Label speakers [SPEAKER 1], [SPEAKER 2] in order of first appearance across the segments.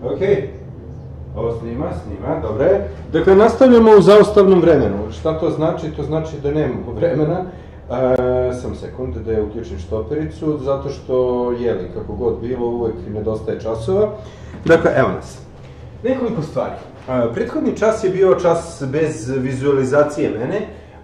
[SPEAKER 1] Ok, ovo snima, dobro je. Dakle, nastavljamo u zaustavnom vremenu. Šta to znači? To znači da nemamo vremena. Sam sekund da je uključim štopericu, zato što, jeli, kako god bilo, uvek nedostaje časova. Dakle, evo nas. Nekoliko stvari. Prethodni čas je bio čas bez vizualizacije mene.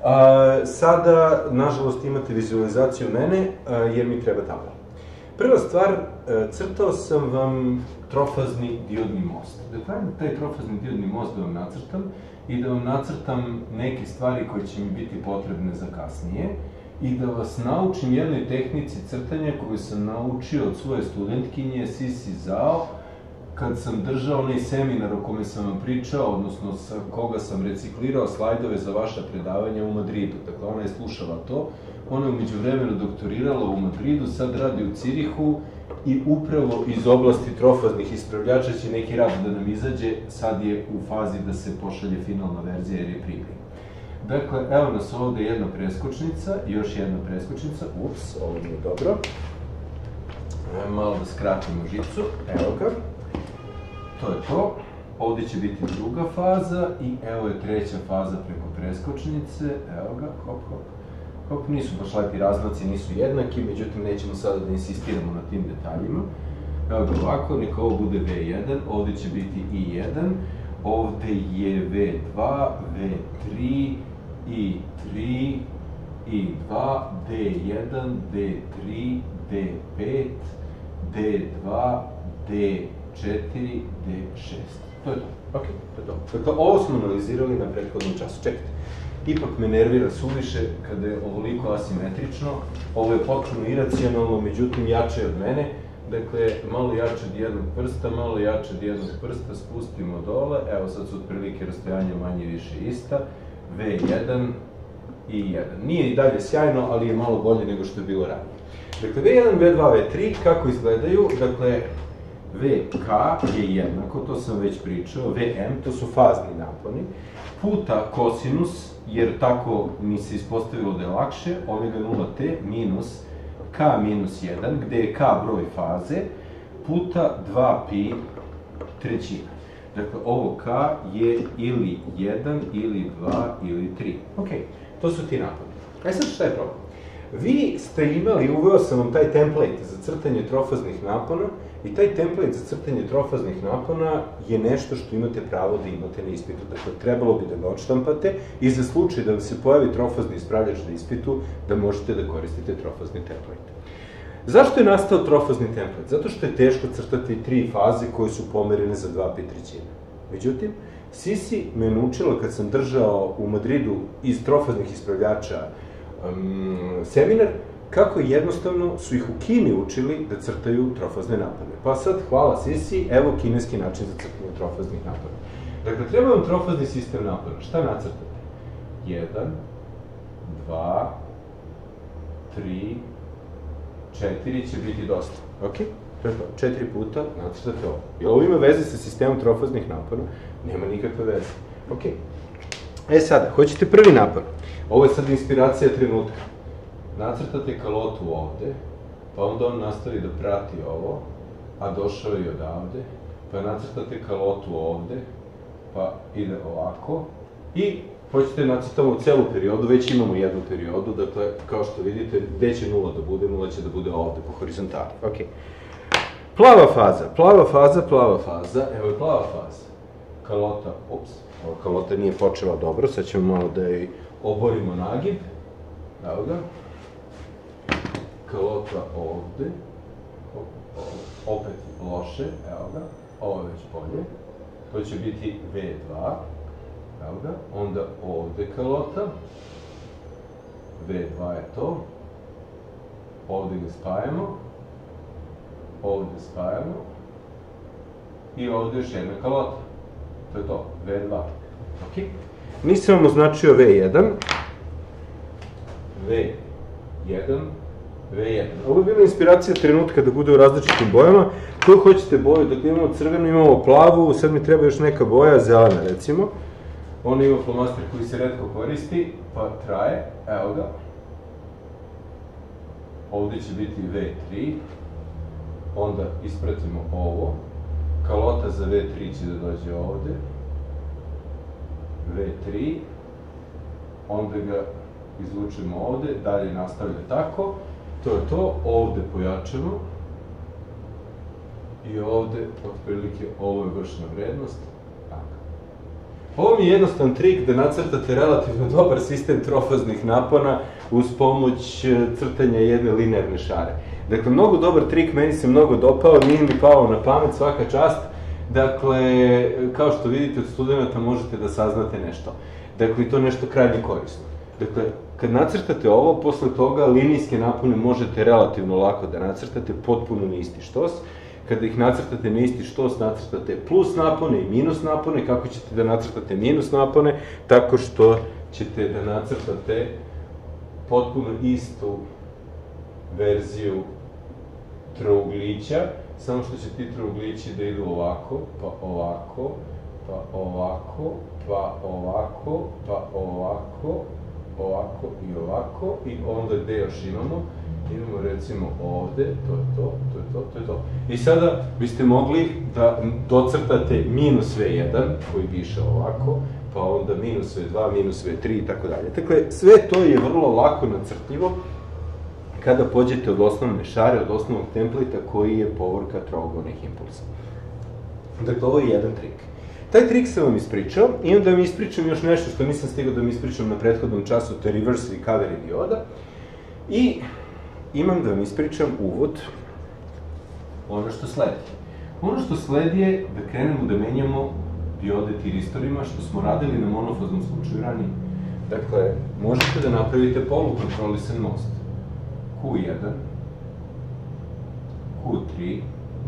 [SPEAKER 1] Sada, nažalost, imate vizualizaciju mene, jer mi treba tabla. Prva stvar, crtao sam vam trofazni diodni most. Da taj trofazni diodni most da vam nacrtam i da vam nacrtam neke stvari koje će mi biti potrebne za kasnije i da vas naučim jednoj tehnici crtanja koju sam naučio od svoje studentkinje Sisi Zhao kad sam držao onaj seminar o kome sam vam pričao, odnosno sa koga sam reciklirao slajdove za vaša predavanja u Madridu. Dakle, ona je slušala to, ona je umeđu vremenu doktorirala u Madridu, sad radi u Cirihu i upravo iz oblasti trofaznih ispravljača će neki rad da nam izađe, sad je u fazi da se pošalje finalna verzija jer je primljen. Dakle, evo nas ovde jedna preskočnica, još jedna preskočnica, ups, ovo nije dobro. Malo da skratimo žicu, evo ga. To je to. Ovde će biti druga faza i evo je treća faza preko preskočnice, evo ga, hop, hop. Hop, nisu baš lepi razmaci, nisu jednaki, međutim nećemo sada da insistiramo na tim detaljima. Evo ga ovako, neka ovo bude V1, ovde će biti I1, ovde je V2, V3, I3, I2, D1, D3, D5, D2, D4, D6. To je to. Ok, to je to. Dakle, ovo smo analizirali na prethodnom času. Čekajte. Ipak me nervira suviše kada je ovoliko asimetrično. Ovo je potpuno iracionalno, međutim jače od mene. Dakle, malo jače od jednog prsta, malo jače od jednog prsta, spustimo dole. Evo sad su otprilike rastojanja manje više ista. V1 i 1. Nije i dalje sjajno, ali je malo bolje nego što je bilo ranije. Dakle, V1, V2, V3, kako izgledaju? Dakle, VK je jednako, to sam već pričao, VM, to su fazni naponi, puta kosinus, jer tako mi se ispostavilo da je lakše, omega 0t minus K minus 1, gde je K broj faze, puta 2pi trećina. Dakle, ovo K je ili 1, ili 2, ili 3. Ok, to su ti naponi. Sad šta je problem? Vi ste imali, uveo sam vam taj template za crtanje trofaznih napona i taj template za crtanje trofaznih napona je nešto što imate pravo da imate na ispitu. Dakle, trebalo bi da ga odštampate i za slučaj da vam se pojavi trofazni ispravljač na ispitu, da možete da koristite trofazni template. Zašto je nastao trofazni template? Zato što je teško crtati 3 faze koje su pomerene za 2pi trećine. Međutim, Sisi me je naučila kad sam držao u Madridu iz trofaznih ispravljača seminar, kako jednostavno su ih u Kini učili da crtaju trofazne napone. Pa sad, hvala Sisi, evo kineski način za crtanje trofaznih napona. Dakle, treba vam trofazni sistem napona. Šta nacrtate? 1, 2, 3, 4 će biti dosta. Ok? To je to. 4 puta nacrtate ovo. Jel ovo ima veze sa sistemom trofaznih napona? Nema nikakve veze. Ok. Sada, hoćete prvi napon. Ovo je sad inspiracija trenutka. Nacrtate kalotu ovde, pa onda on nastavi da prati ovo, a došao je i odavde, pa nacrtate kalotu ovde, pa ide ovako, i hoćete nacrtamo u celu periodu, već imamo jednu periodu, dakle, kao što vidite, gde će nula da bude, nula će da bude ovde, po horizontali. Ok. Plava faza, plava faza, plava faza, evo je plava faza. Kalota, ups, ova kalota nije počela dobro, sad ćemo malo da joj oborimo nagib, evo ga. Kalota ovde, opet loše, evo ga, ovo je već bolje, to će biti V2, evo ga, onda ovde kalota, V2 je to, ovde ga spajamo, ovde spajamo i ovde još jedna kalota, to je to, V2, ok? Nisam vam označio V1, V1, V1. Ovo je bila inspiracija trenutka da bude u različitim bojama. Koju hoćete boju? Dakle, imamo crvenu, imamo plavu, sad mi treba još neka boja, zelena recimo. Ona ima flomaster koji se retko koristi, pa traje, evo ga. Ovde će biti V3, onda ispratimo ovo, kalota za V3 će da dođe ovde, V3, onda ga izvučemo ovde, dalje nastavlja tako, to je to, ovde pojačamo, i ovde, otprilike, ovo je vršna vrednost, tako. Ovo mi je jednostavan trik da nacrtate relativno dobar sistem trofaznih napona uz pomoć crtanja jedne linearne šare. Dakle, mnogo dobar trik, meni se mnogo dopao, nije mi pao na pamet, svaka čast. Dakle, kao što vidite od studenta možete da saznate nešto. Dakle, i to nešto krajnje korisno. Dakle, kad nacrtate ovo, posle toga linijske napone možete relativno lako da nacrtate, potpuno na isti štos. Kada ih nacrtate na isti štos, nacrtate plus napone i minus napone. Kako ćete da nacrtate minus napone? Tako što ćete da nacrtate potpuno istu verziju trouglića, samo što će ti trouglići da idu ovako, pa ovako, pa ovako, pa ovako, pa ovako, ovako i ovako, i onda gde još imamo? Imamo recimo ovde, to je to, to je to, to je to. I sada biste mogli da docrtate minus V1, koji piše ovako, pa onda minus V2, minus V3 i tako dalje. Dakle, sve to je vrlo lako nacrtljivo kada pođete od osnovne šare, od osnovnog templita koji je povorka trougolnih impulsa. Dakle, ovo je jedan trik. Taj trik sam vam ispričao i onda vam ispričam još nešto što nisam stigao da vam ispričam na prethodnom času, to je reverse recovery dioda. I imam da vam ispričam uvod ono što sledi. Ono što sledi je da krenemo da menjamo diode tiristorima, što smo radili na monofaznom slučaju ranije. Dakle, možete da napravite polukontrolisan most. Q1, Q3,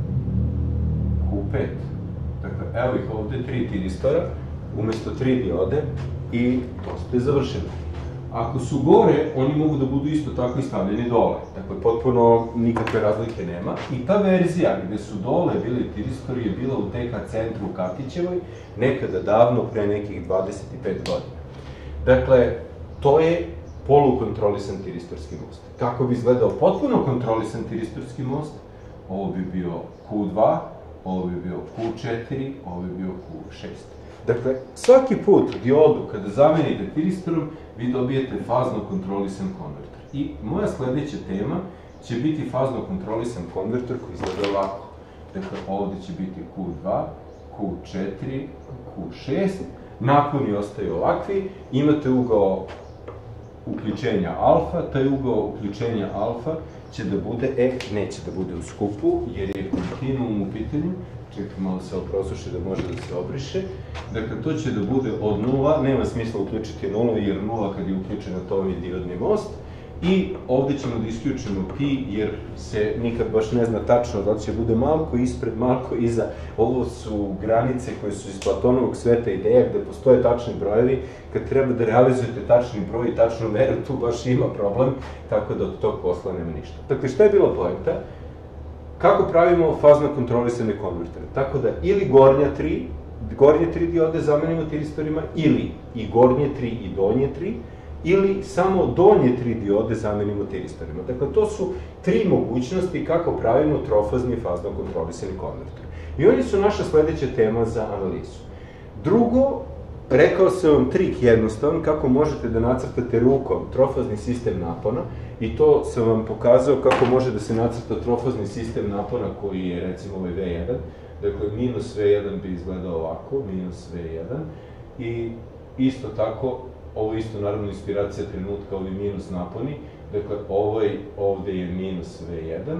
[SPEAKER 1] Q5. Dakle, evo ih ovde 3 tiristora, umesto 3 diode, i to ste završili. Ako su gore, oni mogu da budu isto tako i stavljeni dole. Dakle, potpuno nikakve razlike nema. I ta verzija gde su dole bili tiristori je bila u TK centru u Katićevoj, nekada davno, pre nekih 25 godina. Dakle, to je polukontrolisan tiristorski most. Kako bi izgledao potpuno kontrolisan tiristorski most? Ovo bi bio Q2, ovo bi bio Q4, ovo bi bio Q6. Dakle, svaki put diodu kada zamenite tiristorom, vi dobijete fazno kontrolisan konverter. I moja sledeća tema će biti fazno kontrolisan konverter koji izgleda ovako. Dakle, ovde će biti Q2, Q4, Q6, naponi ostaju ovakvi, imate ugao uključenja alfa, taj ugao uključenja alfa će da bude, neće da bude u skupu, jer je kontinuum u pitanju, čekaj malo se oprosuši da može da se obriše, dakle to će da bude od 0, nema smisla uključiti 0, jer 0 kad je uključen to je diodni most, i ovde ćemo da isključimo pi, jer se nikad baš ne zna tačno da li će bude malko ispred, malko iza. Ovo su granice koje su iz Platonovog sveta ideja, gde postoje tačni brojevi. Kad treba da realizujete tačni broj i tačnu meru, tu baš ima problem, tako da od tog posla nema ništa. Dakle, šta je bila poenta? Kako pravimo fazno kontrolisane konvertere? Tako da ili gornje tri diode zamenimo tiristorima, ili i gornje 3 i donje 3, ili samo donje 3 diode zamenimo tiristorima. Dakle, to su 3 mogućnosti kako pravimo trofazni fazno kontrolisani konverter. I oni su naša sledeća tema za analizu. Drugo, rekao sam vam trik jednostavan kako možete da nacrtate rukom trofazni sistem napona, i to sam vam pokazao kako može da se nacrta trofazni sistem napona koji je recimo ovaj V1. Dakle, minus V1 bi izgledao ovako, minus V1, i isto tako, ovo je isto naravno inspiracija trenutka, ovi minus naponi, dakle ovde je minus V1,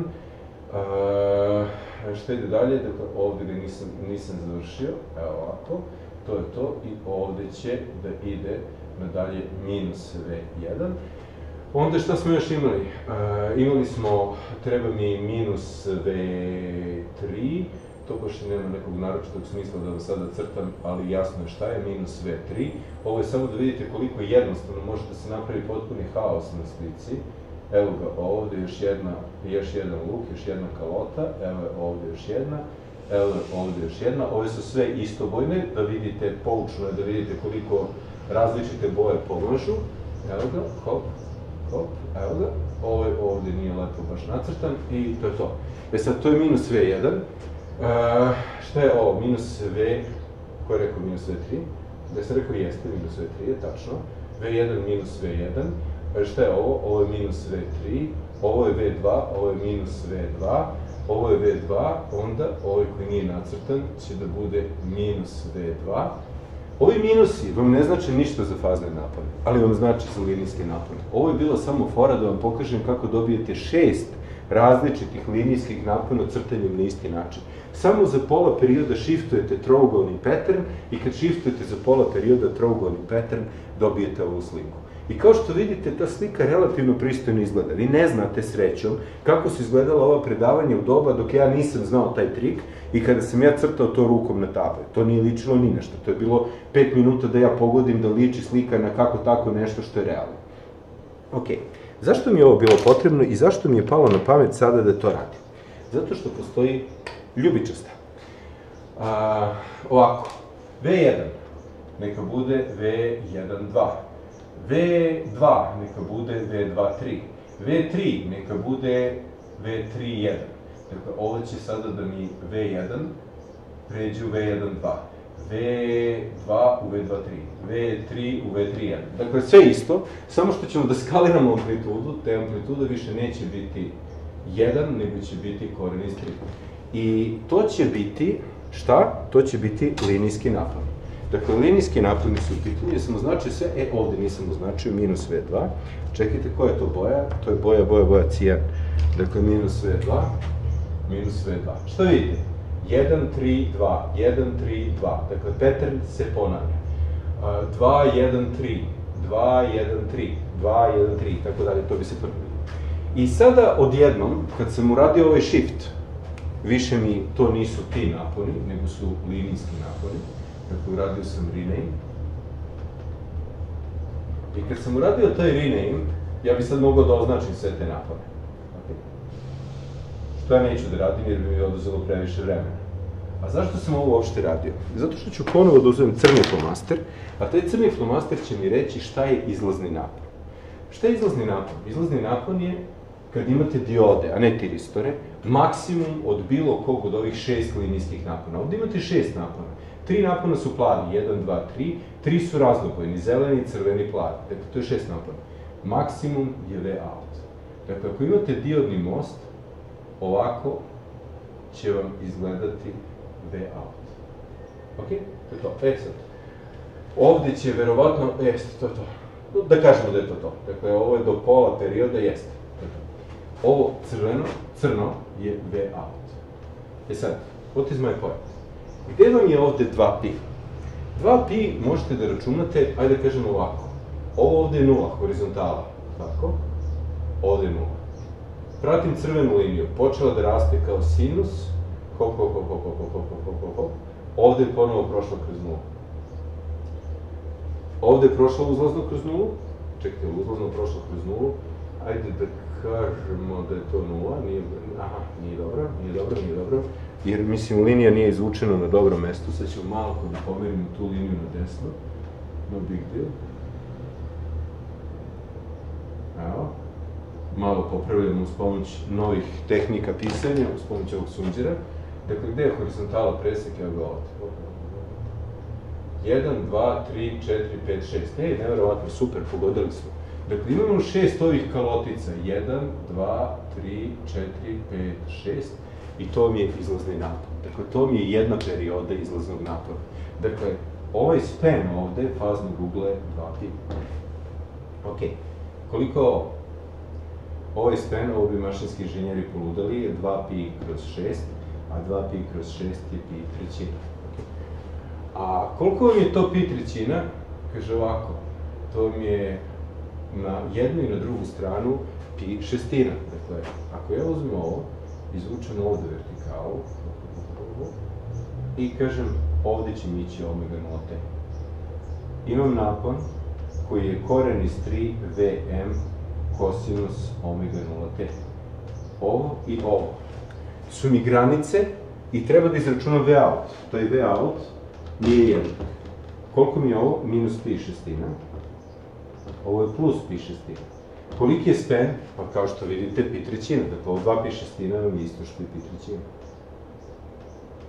[SPEAKER 1] šta ide dalje, dakle ovde ga nisam završio, evo ovako, to je to, i ovde će da ide nadalje minus V1. Onda šta smo još imali? Imali smo, treba mi minus V3, to baš nema nekog naročitog smisla da vam sada crtam, ali jasno je šta je minus V3. Ovo je samo da vidite koliko jednostavno može da se napravi potpuni haos na slici. Evo ga ovde još jedan luk, još jedna kalota, evo je ovde još jedna, evo je ovde još jedna. Ove su sve istobojne, da vidite, poučno je da vidite koliko različite boje pomažu. Evo ga, hop, hop, evo ga. Ovo ovde nije lepo baš nacrtan i to je to. Sad, to je minus V1. Šta je ovo? Minus V, ko je rekao minus V3? Da sam rekao jeste, minus V3 je tačno. V1 minus V1. Šta je ovo? Ovo je minus V3, ovo je V2, ovo je minus V2, ovo je V2, onda ovaj koji nije nacrtan će da bude minus V2. Ovi minusi vam ne znači ništa za fazne napone, ali vam znači za linijske napone. Ovo je bila samo fora da vam pokažem kako dobijete 6 različitih linijskih napona crtanjem na isti način. Samo za pola perioda shiftujete trougolni pattern i kad shiftujete za pola perioda trougolni pattern dobijete ovu sliku. I kao što vidite, ta slika relativno pristojno izgleda. Vi ne znate srećom kako su izgledala ova predavanja u doba dok ja nisam znao taj trik i kada sam ja crtao to rukom na tablet. To nije ličilo ni na što. To je bilo 5 minuta da ja pogodim da liči slika na kako tako nešto što je realno. Ok, zašto mi je ovo bilo potrebno i zašto mi je palo na pamet sada da to radim? Zato što postoji ljubičasta. Ovako, V1 neka bude V1-2. V2 neka bude V2-3, V3 neka bude V3-1. Dakle, ovo će sada da mi V1 pređe u V1-2, V2 u V2-3, V3 u V3-1. Dakle, sve isto, samo što ćemo da skaliramo amplitudu, te amplituda više neće biti 1, nego će biti koren iz 3. I to će biti, šta? To će biti linijski napon. Dakle, linijski naponi su u pitanju, jesam označio sve, ovde nisam označio, minus V2. Čekajte, koja je to boja? To je boja cijan. Dakle, minus V2, minus V2. Šta vidite? 1, 3, 2, 1, 3, 2. Dakle, pattern se ponavlja. 2, 1, 3, 2, 1, 3, 2, 1, 3, tako dalje, to bi se ponavljalo. I sada, odjednom, kad sam uradio ovaj shift, više mi to nisu ti naponi, nego su linijski naponi. Dakle, uradio sam rename. I kad sam uradio taj rename, ja bi sad mogao da označim sve te napone. Što ja neću da radim jer bi mi oduzelo previše vremena. A zašto sam ovo uopšte radio? Zato što ću ponovo da uzmem crni flomaster, a taj crni flomaster će mi reći šta je izlazni napon. Šta je izlazni napon? Izlazni napon je kad imate diode, a ne tiristore, maksimum od bilo kog od ovih 6 linijskih napona. Ovde imate 6 napona. 3 napona su plavi, 1, 2, 3, 3 su raznobojni, zeleni, crveni, plavi. Dakle, to je 6 napona. Maksimum je V out. Dakle, ako imate diodni most, ovako će vam izgledati V out. Ok? To je to. Sad. Ovde će verovatno, jeste, to je to. Da kažemo da je to to. Dakle, ovo je do pola perioda, jeste. Ovo crno je V out. Sad, what is my point? Gde vam je ovde 2pi? 2pi možete da računate, ajde da kažemo ovako. Ovo ovde je 0, horizontala. Tako. Ovde je 0. Pratim crvenu liniju. Počela da raste kao sinus. Hop. Ovde je ponovo prošla kroz 0. Ovde je prošla uzlazno kroz 0. Čekajte, uzlazno prošla kroz 0. Ajde da kažemo da je to 0. Aha, nije dobro. Jer, mislim, linija nije izvučena na dobrom mestu. Sad ćemo malo da pomerimo tu liniju na desno. No big deal. Evo. Malo popravljamo uz pomoć novih tehnika pisanja, uz pomoć ovog sunđera. Dakle, gde je horizontala presek? Evo ga ovde. 1, 2, 3, 4, 5, 6. Neverovatno, super, pogodili smo. Dakle, imamo 6 ovih kalotica. 1, 2, 3, 4, 5, 6. I to mi je izlazni napon. Dakle, to mi je jedna perioda izlaznog napona. Dakle, ovaj span ovde, faznog ugla je 2pi. Ok, koliko je ovo? Ovaj span, ovo bi mašinski inženjeri poludali, je 2pi kroz 6, a 2pi kroz 6 je pi trećina. A koliko vam je to pi trećina? Kaže ovako, to mi je na jednu i na drugu stranu pi šestina. Dakle, ako ja uzmem ovo, izvučem ovde vertikalu i kažem, ovde će mi ići omega 0t. Imam napon koji je koren iz 3 Vm kosinus omega 0t. Ovo i ovo su mi granice i treba da izračunam V out. Taj V out nije jednak. Koliko mi je ovo? Minus pi šestina. Ovo je plus pi šestina. Koliki je span? Pa kao što vidite, pi trećina. Dakle, ovo 2 pi šestina vam je isto što je pi trećina.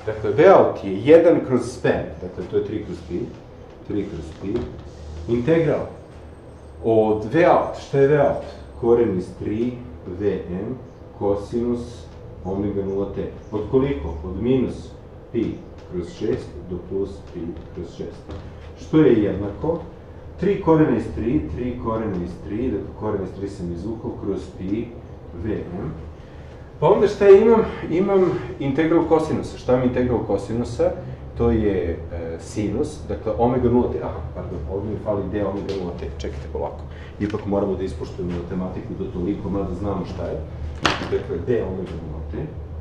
[SPEAKER 1] Dakle, Vout je 1 kroz span, dakle, to je 3 kroz pi, integral od Vout, šta je Vout? Koren iz 3 Vm kosinus omega 0t. Od koliko? Od minus pi kroz 6 do plus pi kroz 6. Što je jednako? 3 korena iz 3, 3 korena iz 3, dakle korena iz 3 sam izvukao kroz pi Vm. Pa onda šta imam? Imam integral kosinusa. Šta je integral kosinusa? To je sinus, dakle omega 0t, ovdje mi fali d omega 0t, čekajte polako. Ipak moramo da ispoštujemo matematiku do toliko, mada znamo šta je. Dakle, d omega 0t,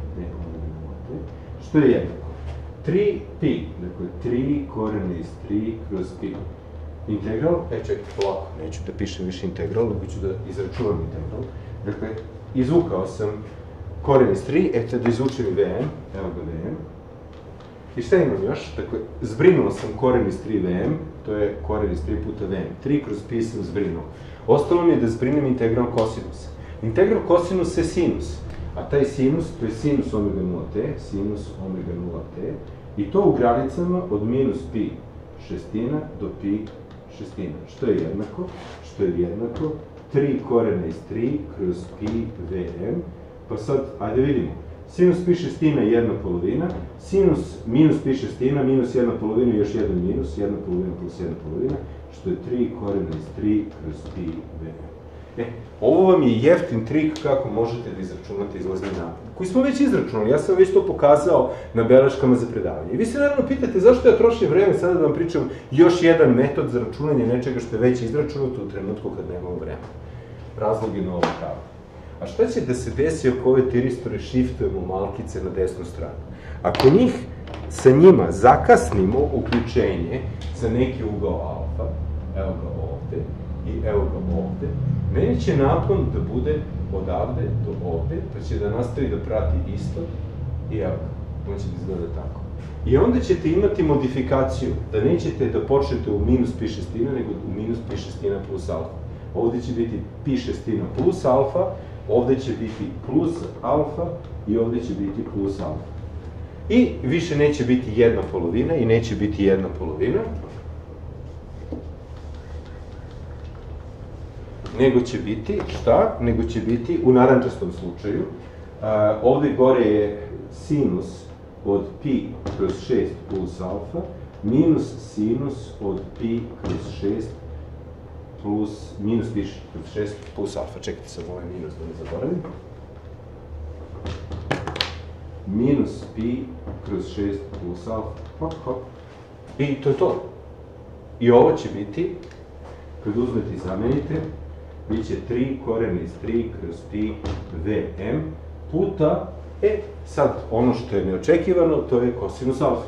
[SPEAKER 1] što je jednako? 3 pi, dakle 3 korena iz 3 kroz pi. Integral, čekajte polako, neću da pišem više integral, nego ću da izračuvam integral. Dakle, izvukao sam koren iz 3, eto da izvučem i Vm, evo ga Vm. I šta imam još? Dakle, zbrinuo sam koren iz 3 Vm, to je koren iz 3 puta Vm. 3 kroz pi sam zbrinuo. Ostalo mi je da zbrinem integral kosinusa. Integral kosinusa je sinus, a taj sinus, to je sinus omega 0t, sinus omega 0t, i to u granicama od minus pi šestina do pi šestina. Što je jednako? Što je jednako 3 korena iz 3 kroz pi Vm. Pa sad, ajde vidimo. Sinus pi šestina je 1/2, sinus minus pi šestina, minus 1/2 i još 1 minus, 1/2 plus 1/2, što je 3 korena iz 3 kroz pi Vm. Ovo vam je jeftin trik kako možete da izračunate izlazni napad, koji smo već izračunali, ja sam već to pokazao na beleškama za predavanje. I vi se naravno pitate zašto ja trošim vreme sada da vam pričam još jedan metod za računanje nečega što je već izračunato u trenutku kad nemamo vremena. Razlog je na ovom kavu. A šta će da se desi ako ove tiristore shiftujemo malkice na desnu stranu? Ako sa njima zakasnimo uključenje za neki ugao alfa, evo ga ovde i evo ga ovde, meni će naklon da bude odavde do ovde, pa će da nastavi da prati isto i evo ga, on će da izgleda tako. I onda ćete imati modifikaciju, da nećete da počnete u minus pi šestina, nego u minus pi šestina plus alfa. Ovde će biti pi šestina plus alfa, ovde će biti plus alfa i ovde će biti plus alfa. I više neće biti 1/2 i neće biti 1/2, nego će biti, šta? Nego će biti, u narančastom slučaju, ovde gore je sinus od pi kroz 6 plus alfa, minus sinus od pi kroz 6 plus, minus pi kroz 6 plus alfa. Čekajte sam ovaj minus da ne zaboravim. Minus pi kroz 6 plus alfa. Hop, hop. I to je to. I ovo će biti, kad uzmete i zamenite, bit će 3 korena iz 3 kroz pi Vm puta, sad, ono što je neočekivano, to je kosinus alfa.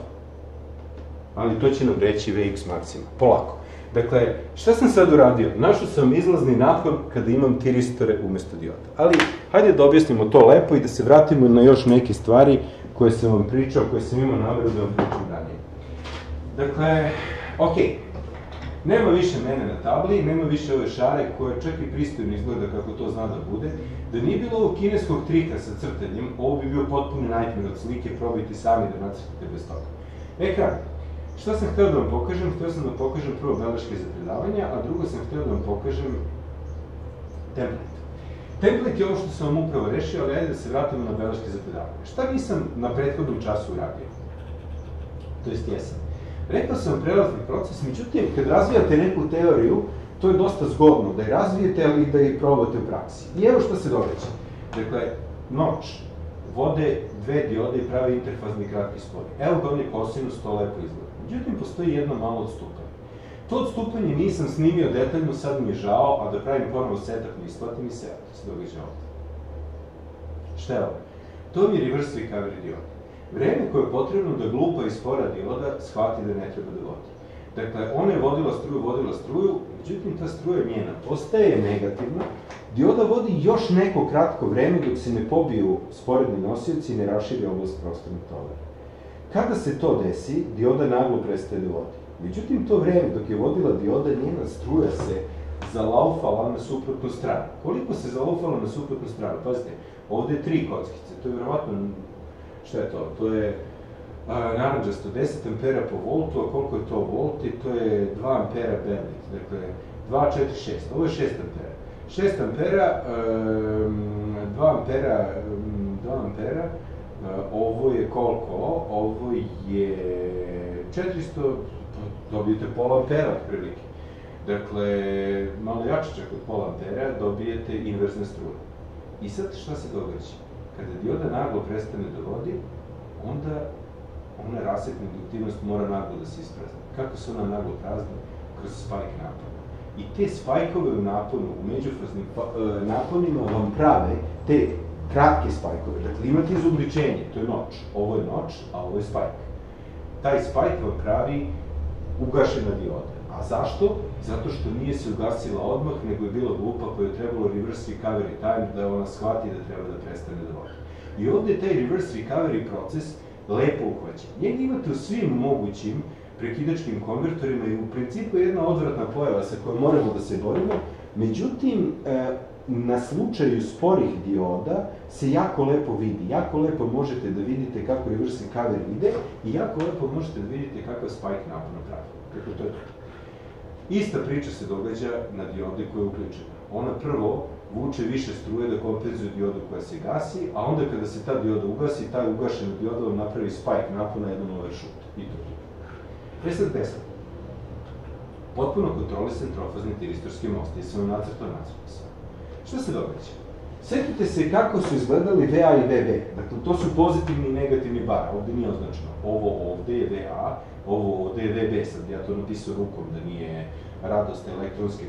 [SPEAKER 1] Ali to će nam reći Vx maksima. Polako. Dakle, šta sam sad uradio? Našao sam izlazni napon kada imam tiristore umesto dioda. Ali, hajde da objasnimo to lepo i da se vratimo na još neke stvari koje sam vam pričao, koje sam imao nameru da vam pričam ranije. Dakle, okej. Nema više mene na tabli, nema više ove šare koja čak i pristojno izgleda kako to zna da bude. Da nije bilo ovog kineskog trika sa crtanjem, ovo bi bio potpuni nightmare od slike, probajte sami da nacrtate bez toga. Ekran. Šta sam hteo da vam pokažem? Hteo sam da vam pokažem prvo beleške za predavanja, a drugo sam hteo da vam pokažem template. Template je ovo što sam vam upravo rešio, ali ajde da se vratimo na beleške za predavanje. Šta nisam na prethodnom času uradio? To jest jesam. Rekao sam prelazni proces, međutim, kad razvijate neku teoriju, to je dosta zgodno da je razvijete, ali i da je probate u praksi. I evo što se događa. Dakle, noć, vode dve diode i prave interfazni kratki spoj. Evo ga on je kosinus, to lepo izgleda. Međutim, postoji jedno malo odstupanje. To odstupanje nisam snimio detaljno, sad mi je žao, a da pravim ponovo setup ne isplati mi se, to se događa ovde. Šta je ovo? To mi je reverse recovery diode. Vreme koje je potrebno da glupa iz spora dioda shvati da ne treba da vodi. Dakle, ona je vodila struju, međutim, ta struja njena postaje negativna, dioda vodi još neko kratko vreme dok se ne pobiju sporedni nosioci i ne raširi oblast prostornog tovara. Kada se to desi, dioda naglo prestaje da vodi. Međutim, to vreme dok je vodila dioda, njena struja se zalaufala na suprotnu stranu. Koliko se zalaufala na suprotnu stranu? Pazite, ovde je 3 kockice, to je verovatno, šta je to? To je naranđasto, 10 ampera po voltu, a koliko je to volti? To je 2 ampera Berlit, dakle 2, 4, 6, ovo je 6 ampera. 6 ampera, 2 ampera, ovo je koliko? Ovo je 400, dobijete pola ampera otprilike. Dakle, malo jače čak od pola ampera, dobijete inverzne struje. I sad šta se događa? Kada dioda naglo prestane da vodi, onda ona rasipna induktivnost mora naglo da se isprazni. Kako se ona naglo prazni? Kroz spajk napona. I te spajkove u naponu, u međufaznim naponima vam prave te kratke spajkove. Dakle, imate izobličenje, to je noč. Ovo je noč, a ovo je spajk. Taj spajk vam pravi ugašena dioda. A zašto? Zato što nije se ugasila odmah, nego je bila glupa pa je trebalo reverse recovery time da ona shvati da treba da prestane da vodi. I ovde je taj reverse recovery proces lepo uhvaćen. Njega imate u svim mogućim prekidačkim konvertorima i u principu je jedna odvratna pojava sa kojom moramo da se borimo, međutim, na slučaju sporih dioda se jako lepo vidi, jako lepo možete da vidite kako reverse recovery ide i jako lepo možete da vidite kakav spike napona pravi. Kako to je to? Ista priča se događa na diodi koja je uključena. Ona prvo vuče više struje da kompenzuje diodu koja se gasi, a onda kada se ta dioda ugasi, ta ugašena dioda vam napravi spike napona, jedan overshoot. I to je. Sad desno. Potpuno kontrolisan trofazni tiristorski most. Jesam vam nacrtao sve. Šta se događa? Setite se kako su izgledali VA i VB. Dakle, to su pozitivni i negativni bar. Ovde nije označeno. Ovo ovde je VA, ovo ovde je VB. Sad ja to napisao rukom, da nije radost elektronske.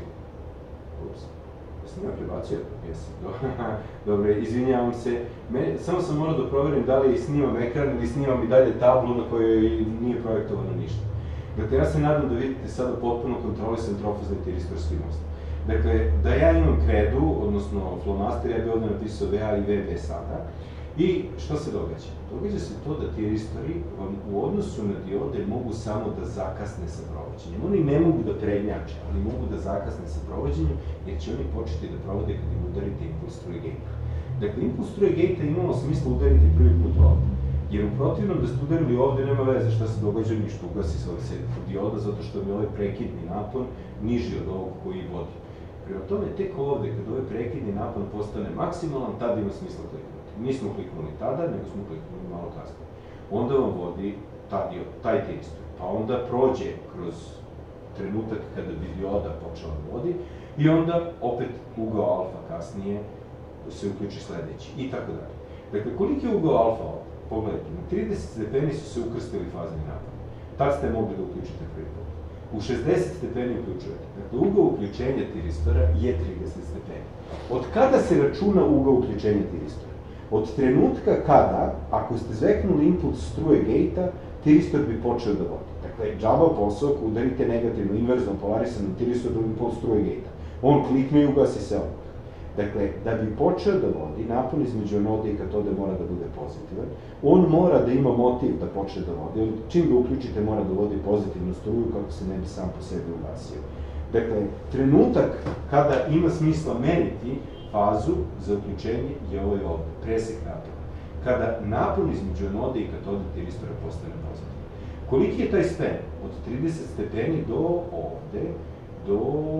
[SPEAKER 1] Ups. Jesam ja prebacio? Jesam. Dobre, izvinjavam se. Samo sam morao da proverim da li snimam ekran ili snimam i dalje tablu na kojoj nije projektovano ništa. Dakle, ja se nadam da vidite sada potpuno kontrolisan trofazni tiristorski most. Dakle, da ja imam kredu, odnosno flomaster, ja bih ovde napisao VA i VB sada. I šta se događa? Događa se to da tiristori vam u odnosu na diode mogu samo da zakasne sa provođenjem. Oni ne mogu da prednjače, ali mogu da zakasne sa provođenjem, jer će oni početi da provode kad im udarite impuls struje gejta. Dakle, impuls struje gejta imalo smisla udariti prvi put ovde. Jer u protivnom da ste udarili ovde nema veze šta se događa, ništa, ugasi se dioda zato što mi ovaj prekidni napon niži od ovog koji vodi. Prema tome, tek ovde, kad ovaj prekidni napon postane maksimalan, tada ima smisla kliknuti. Nismo kliknuli tada, nego smo kliknuli malo kasnije. Onda vam vodi taj tiristor, pa onda prođe kroz trenutak kada bi dioda počela da vodi i onda opet ugao alfa kasnije se uključi sledeći i tako dalje. Dakle, koliki je ugao alfa ovde? Pogledajte, na 30 stepeni su se ukrstili fazni napon. Tad ste mogli da uključite prvi put. U 60 stepeni uključujete. Dakle, ugao uključenja tiristora je 30 stepeni. Od kada se računa ugao uključenja tiristora? Od trenutka kada, ako ste zveknuli impuls struje gejta, tiristor bi počeo da vodi. Dakle, džaba posao, ako udarite negativno, inverzno polarisanom tiristoru impuls struje gejta. On klikne i ugasi se odmah. Dakle, da bi počeo da vodi, napon između anode i katode mora da bude pozitivan. On mora da ima motiv da počne da vodi. Čim ga uključite, mora da vodi pozitivnu struju kako se ne bi sam po sebi ugasio. Dakle, trenutak kada ima smisla meriti fazu za uključenje je ovaj ovde, presek napona. Kada napon između anode i katode tiristora postane pozitivan. Koliki je taj spen? Od 30 stepeni do ovde, do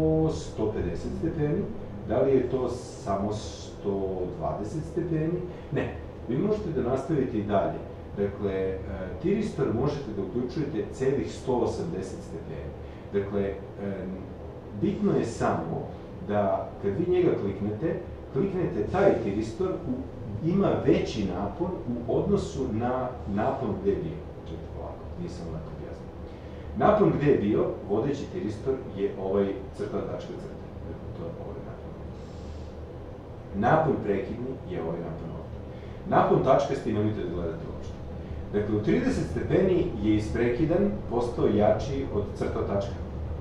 [SPEAKER 1] 150 stepeni. Da li je to samo 120 stepeni? Ne. Vi možete da nastavite i dalje. Dakle, tiristor možete da uključujete celih 180 stepeni. Dakle, bitno je samo da kad vi njega kliknete taj tiristor ima veći napon u odnosu na napon gde je bio. Čekajte polako, nisam lako objasnio. Napon gde je bio, vodeći tiristor je ovaj crta tačka crta. Dakle, to je ovaj napon. Napon prekidni je ovaj napon ovde. Napon tačkasti nemojte da gledate uopšte. Dakle, u 30 stepeni je isprekidan, postao jači od crta tačka.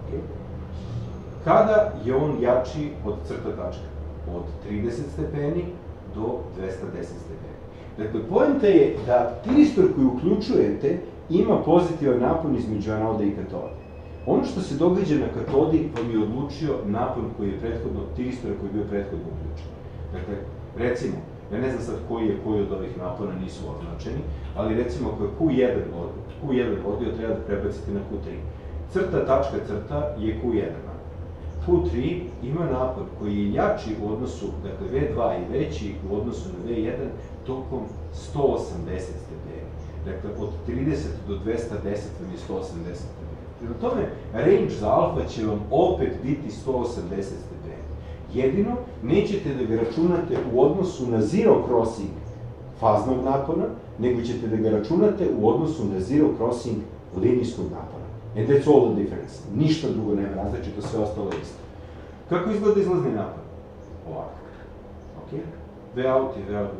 [SPEAKER 1] Kada je on jači od crta tačka? Od 30 stepeni do 210 stepeni. Dakle, poenta je da tiristor koji uključujete ima pozitivan napon između anode i katode. Ono što se događa na katodi vam je odlučio napon koji je prethodno, tiristora koji je bio prethodno uključen. Dakle, recimo, Ja ne znam sad koji od ovih napona nisu označeni, ali recimo ako je Q1 vodio, treba da prebacite na Q3. Crta, tačka, crta je Q1 napon. Q3 ima napon koji je jači u odnosu, dakle V2 i veći u odnosu na V1 tokom 180 stepeni. Dakle, od 30 do 210 vam je 180 stepeni. Prema tome, range za alfa će vam opet biti 180 stepeni. Jedino, nećete da ga računate u odnosu na zero crossing faznog napona, nego ćete da ga računate u odnosu na zero crossing linijskog napona. And that's all the difference. Ništa drugo nema različito, sve ostalo je isto. Kako izgleda izlazni napon? Ovako. Ok? V-out i V-out,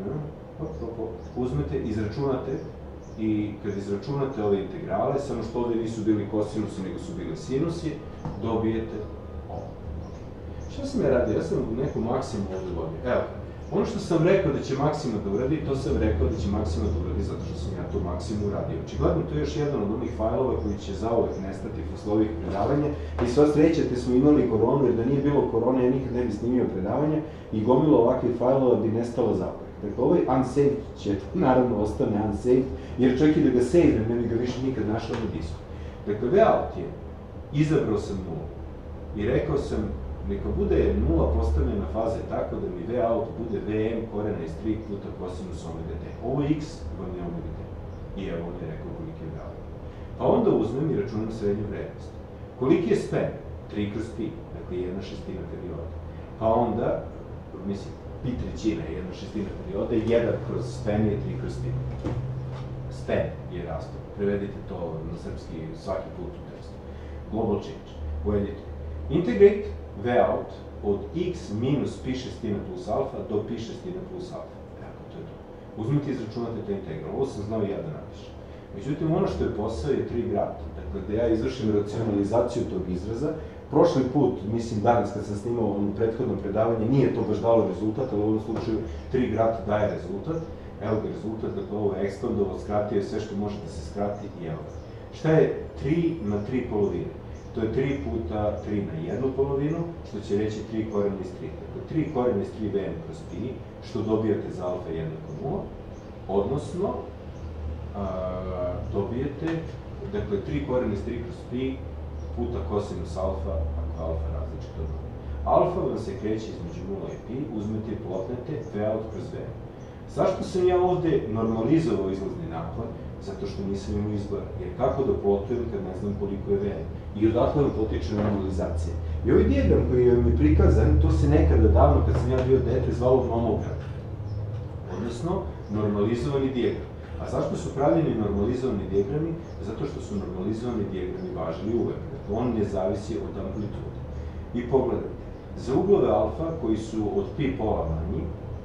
[SPEAKER 1] uzmete, izračunate i kad izračunate ove integrale, samo što ovde nisu bili kosinusi, nego su bili sinusi, dobijete ovo. Šta sam ja radio? Ja sam neku maksimu ovde vodio. Evo, ono što sam rekao da će Maksima da uradi, to sam rekao da će Maksima da uradi zato što sam ja tu Maksimu uradio. Očigledno, to je još jedan od onih fajlova koji će zauvek nestati posle ovih predavanja i sva srećate smo imali koronu, jer da nije bilo korone ja nikad ne bi snimio predavanja i gomilo ovakvih fajlova bi nestalo zauvek. Dakle, ovaj unsaved će, naravno, ostane unsaved, jer čak i da ga save, ne bi ga više nikad našao na disku. Dakle, V-out je, izabrao sam nulu i rekao sam, neka bude nula postavljena faze tako da mi V-out bude Vm korena iz 3 puta kosinus omega t. Ovo x vam je omega t. I evo on je rekao koliki je V-out. Pa onda uzmem i računam srednju vrednost. Koliki je span? 3 kroz pi, dakle 1/6 perioda. Pa onda, mislim, pi trećina je 1/6 perioda, 1 kroz span je 3 kroz pi. Span je raspon. Prevedite to na srpski svaki put u tekstu. Global change. Uvedite. Integrate V-out od x minus pi šestina plus alfa do pi šestina plus alfa. Evo, to je to. Uzmite i izračunate te integral. Ovo sam znao i ja da napišem. Međutim, ono što je posao je 3 grad. Dakle, da ja izvršim racionalizaciju tog izraza. Prošli put, mislim danas kad sam snimao ono prethodno predavanje, nije to baš dalo rezultat, ali u ovom slučaju 3 grad daje rezultat. Evo ga rezultat, dakle ovo je ekspandovo, skratio je sve što može da se skrati i evo ga. Šta je 3 na 3 polovine? To je 3 puta 3 na 1 polovinu, što će reći 3 korena iz 3. Dakle, 3 korena iz 3 Vm kroz pi, što dobijate za alfa jednako 0, odnosno, dobijete, dakle, 3 korena iz 3 kroz pi puta kosinus alfa, ako alfa različito od 0. Alfa vam se kreće između 0 i pi, uzmete i plotnete V-out kroz Vm. Zašto sam ja ovde normalizovao izlazni napon? Zato što nisam imao izbora. Jer kako da plotujem kad ne znam koliko je Vm? I odatle vam potiče normalizacija. I ovaj dijagram koji je mi prikazan, to se nekada davno, kad sam ja bio dete, zvalo nomogram. Odnosno, normalizovani dijagram. A zašto su pravljeni normalizovani dijagrami? Zato što su normalizovani dijagrami važili uvek. Dakle, on ne zavisi od amplitude. I pogledajte, za uglove alfa, koji su od pi pola manji,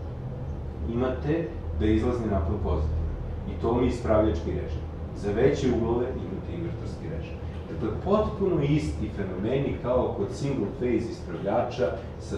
[SPEAKER 1] imate da je izlazni napon pozitivan. I to mi je ispravljački režim. Za veće uglove imate invertorski režim. Dakle, potpuno isti fenomeni kao kod single phase ispravljača sa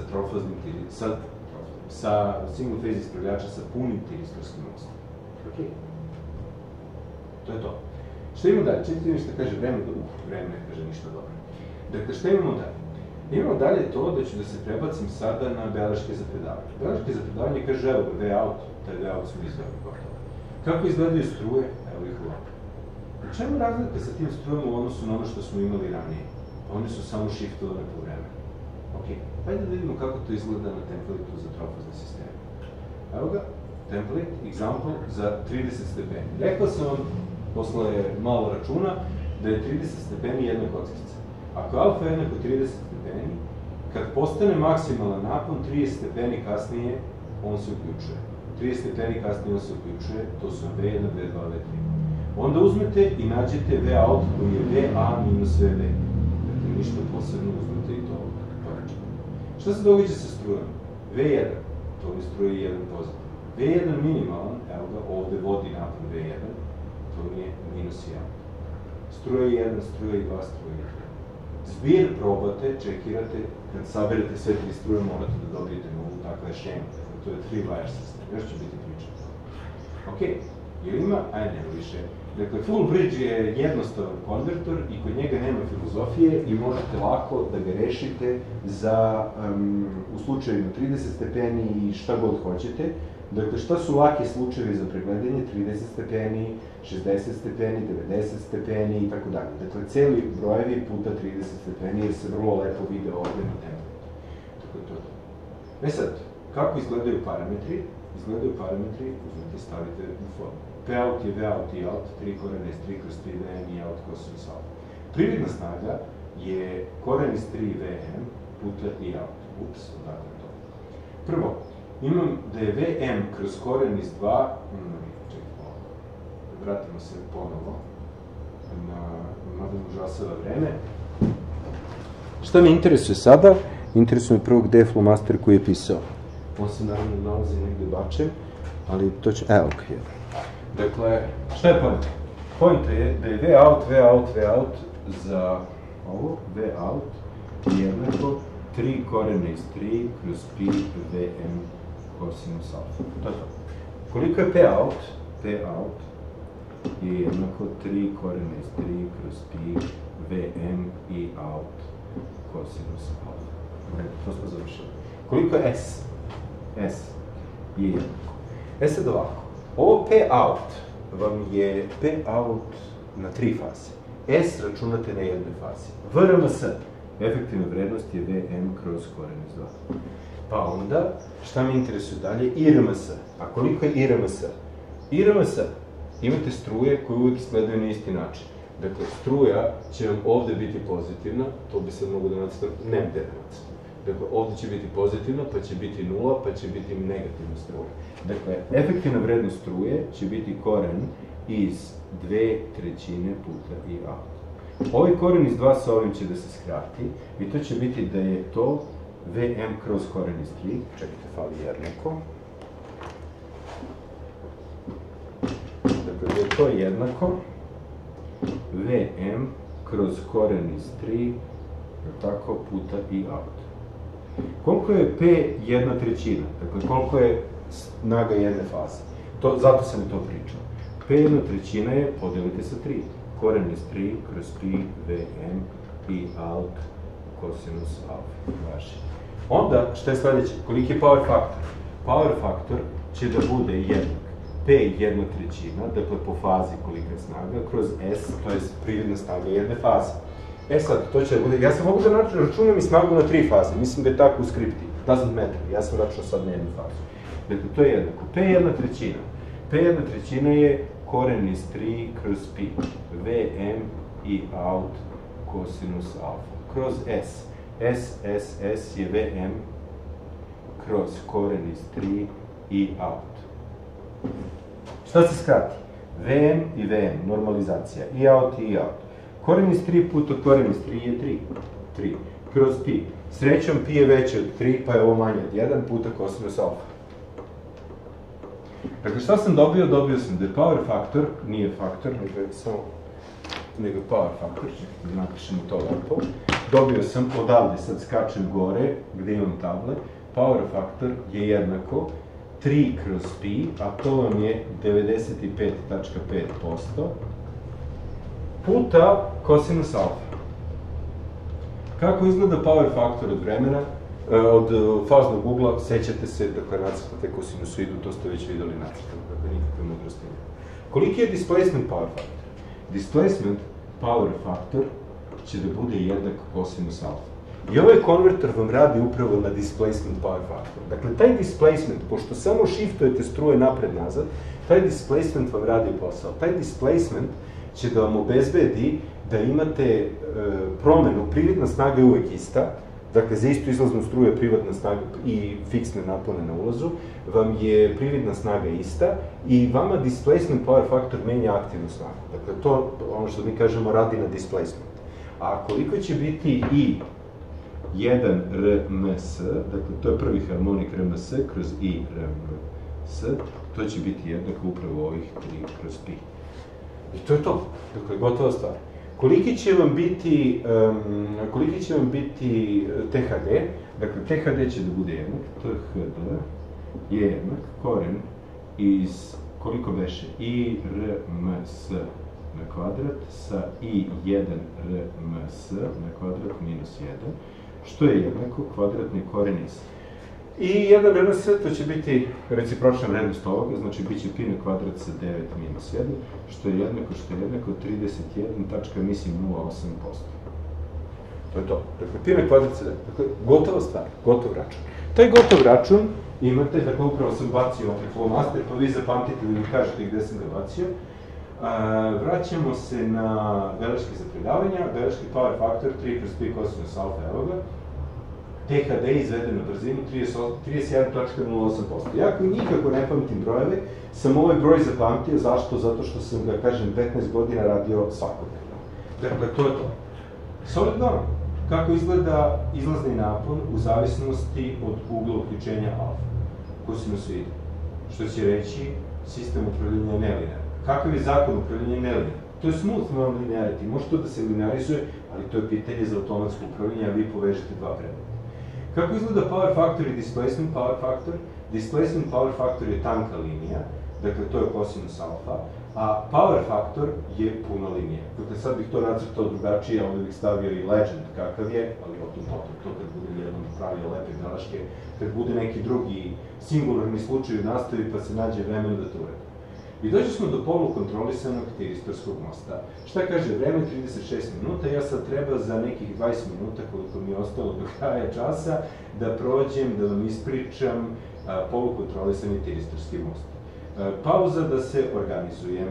[SPEAKER 1] single phase ispravljača sa punim tiristorskim mostom. Ok? To je to. Šta imamo dalje? Četite mi što kaže vreme, vreme ne kaže ništa dobro. Dakle, šta imamo dalje? Imamo dalje to da ću da se prebacim sada na beleške za predavanje. Beleške za predavanje kaže, evo ga, V-out, taj V-out smo izveli gotovo. Kako izgledaju struje? Evo ih ovako. U čemu razlika sa tim strujama u odnosu na ono što smo imali ranije? One su samo shiftovane po vremenu. Ok, hajde da vidimo kako to izgleda na templateu za trofazne sisteme. Evo ga, template, example za 30 stepeni. Rekao sam vam, posle malo računa, da je 30 stepeni jedna kockica. Ako je alfa jednako 30 stepeni, kad postane maksimalan napon, 30 stepeni kasnije on se uključuje. 30 stepeni kasnije on se uključuje, to su V1, V2, V3. Onda uzmete i nađete V-out koji je VA minus VB. Dakle, ništa posebno, uzmete i to poređeno. Šta se događa sa strujom? V1, to je struje 1 pozitiv. V1 minimalan, evo ga, ovde vodi napon V1, to je minus 1. Struje 1, struje 2, struje 3. Zbir probate, čekirate, kad saberete sve 3 struje morate da dobijete novu, takva je šema. To je 3 wire sistem, još će biti priča. Ok, jer ima, nema više. Dakle, full bridge je jednostavan konvertor i kod njega nema filozofije i možete lako da ga rešite za, u slučaju 30 stepeni i šta god hoćete, Dakle, šta su laki slučajevi za pregledanje? 30 stepeni, 60 stepeni, 90 stepeni i tako dalje. Dakle, celi brojevi puta 30 stepeni, jer se vrlo lepo vide ovde na temperaturu. Tako je to. Sad, kako izgledaju parametri? Izgledaju parametri, uzmete, stavite u formu. P-out je V-out i out, 3 korena iz 3 kroz 3 Vm i out kosinus alfa. Prividna snaga je koren iz 3 Vm puta i out. Ups, odakle to. Prvo, imam da je Vm kroz koren iz 2, čekaj, vratimo se ponovo, mada mi užasava vreme. Šta me interesuje sada? Interesuje me prvo gde je flomaster koji je pisao. On se naravno nalazi negde bačem, ali to će... okej. Dakle, šta je point? Point je da je V-out za ovo, V-out jednako 3 korena iz 3 kroz pi Vm kosinus alfa. To je to. Koliko je P-out? P-out je jednako 3 korena iz 3 kroz pi Vm i out kosinus alfa. To smo završili. Koliko je S? S je jednako. Sad ovako. Ovo P-out vam je P-out na 3 faze. S računate na jednoj fazi. VRMS, efektivna vrednost je Vm kroz koren iz 2. Pa onda, šta me interesuje dalje? IRMS. A koliko je IRMS? IRMS, imate struje koje uvijek izgledaju na isti način. Dakle, struja će vam ovde biti pozitivna, to bi sad mogu da nacrtam, ne gde da nacrtam. Dakle, ovde će biti pozitivna, pa će biti 0, pa će biti negativna struja. Dakle, efektivna vrednost struje će biti koren iz 2/3 puta i a. Ovaj koren iz 2 sa ovim će da se skrati i to će biti da je to Vm kroz koren iz 3. Čekajte, fali jednako. Dakle, da je to jednako Vm kroz koren iz 3, tako, puta i out. Koliko je P 1/3? Dakle, koliko je snaga jedne faze? Zato sam i to pričao. P 1/3 je, podelite sa 3. Koren iz 3 kroz pi Vm i out kosinus alfa. Važi. Onda, šta je sledeće? Koliki je power faktor? Power faktor će da bude jednak P 1/3, dakle po fazi kolika je snaga, kroz S, to je prividna snaga jedne faze. Sad, to će da bude, ja sam mogu da računam i snagu na 3 faze, mislim da je tako u skripti, doesn't matter, ja sam računao sad na jednu fazu. Dakle, to je jednako, P 1/3. P 1/3 je koren iz 3 kroz pi, Vm i out kosinus alfa, kroz S. S je Vm kroz koren iz 3 i out. Šta se skrati? Vm i Vm, normalizacija, i out. Koren iz 3 puta koren iz 3 je 3. Kroz pi. Srećom, pi je veće od 3, pa je ovo manje od 1 puta kosinus alfa. Dakle, šta sam dobio? Dobio sam da je power faktor, nije faktor, nego power faktor, da napišemo to lepo. Dobio sam odavde, sad skačem gore, gde imam table, power faktor je jednako 3 kroz pi, a to vam je 95,5%, puta kosinus alfa. Kako izgleda power faktor od vremena, od faznog ugla, sećate se, dakle, nacrtate kosinusoidu, to ste već videli nacrtano, dakle, nikakve mudrosti nema. Koliki je displacement power faktor? Displacement power faktor će da bude jednak kosinus alfa. I ovaj konverter vam radi upravo na displacement power faktor. Dakle, taj displacement, pošto samo shiftujete struje napred-nazad, taj displacement vam radi posao. Taj displacement će da vam obezbedi da imate promenu, prividna snaga je uvek ista, dakle, za istu izlaznu struju je prividna snaga i fiksne napone na ulazu, vam je prividna snaga ista i vama displacement power factor menja aktivnu snagu. Dakle, to, ono što mi kažemo, radi na displacement. A koliko će biti i 1 RMS, dakle, to je prvi harmonik RMS kroz i RMS, to će biti jednako upravo ovih 3 kroz pi. I to je to. Dakle, gotova stvar. Koliki će vam biti THD? Dakle, THD će da bude jednak, THD je jednak koren iz, koliko beše, i RMS na kvadrat sa i 1 RMS na kvadrat minus 1, što je jednako kvadratni koren iz. I jedan RNS, to će biti recipročna vrednost ovoga, znači bit će pi na kvadrat sa 9 minus 1, što je jednako 31,08%. To je to. Dakle, pi na kvadrat sa 9. Dakle, gotova stvar, gotov račun. Taj gotov račun imate, dakle, upravo sam bacio ovaj flowmaster, pa vi zapamtite da mi kažete gde sam ga bacio. Vraćamo se na beleške za predavanja, beleški power factor 3 kroz pi kosinus alfa, evo ga. THD izveden na brzinu 31,08%. Ja nikako ne pamtim brojeve, sam ovaj broj zapamtio, zašto? Zato što sam ga, kažem, 15 godina radio svakodnevno. Dakle, to je to. Solid norm. Kako izgleda izlazni napon u zavisnosti od ugla uključenja alfa, kosinusoida, što će reći sistem upravljanja nelinearno. Kakav je zakon upravljanja nelinearno? To je smooth non-linearity, može to da se linearizuje, ali to je pitanje za automatsko upravljanje, a vi povežete dva predmeta. Kako izgleda power factor i displacement power factor? Displacement power factor je tanka linija, dakle to je kosinus alfa, a power factor je puna linija. Dakle, sad bih to nacrtao drugačije, ovdje bih stavio i legend kakav je, ali o tom potom, to kad bude jednom pravio lepe beleške, kad bude neki drugi singularni slučaj u nastavi pa se nađe vremena da to uradi. I došli smo do polukontrolisanog tiristorskog mosta. Šta kaže, vreme 36 minuta, ja sad treba za nekih 20 minuta, koliko mi je ostalo do kraja časa, da prođem, da vam ispričam polukontrolisani tiristorski most. Pauza da se organizujem.